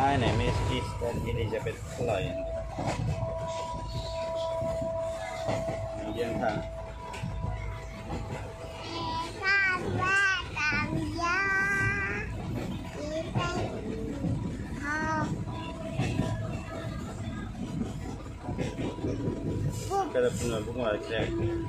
Hai, nama Is dan Elizabeth Chloe. Kemudian tak. Kalau punya bunga cek.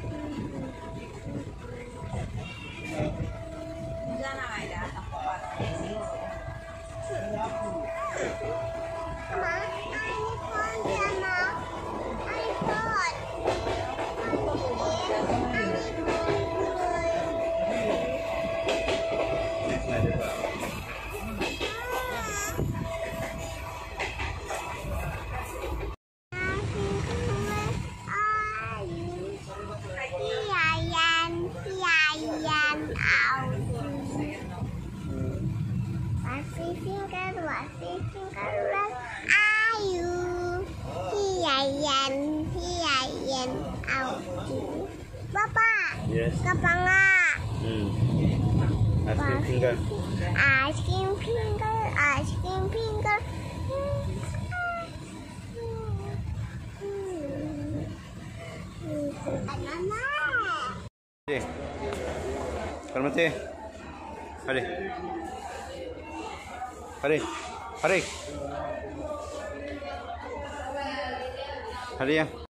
Bapak, Yes. kapan nggak? Ice cream finger. Ice cream finger, ice cream finger. Mati. Kalau mati. Hari. Hari. Hari. Hari ya.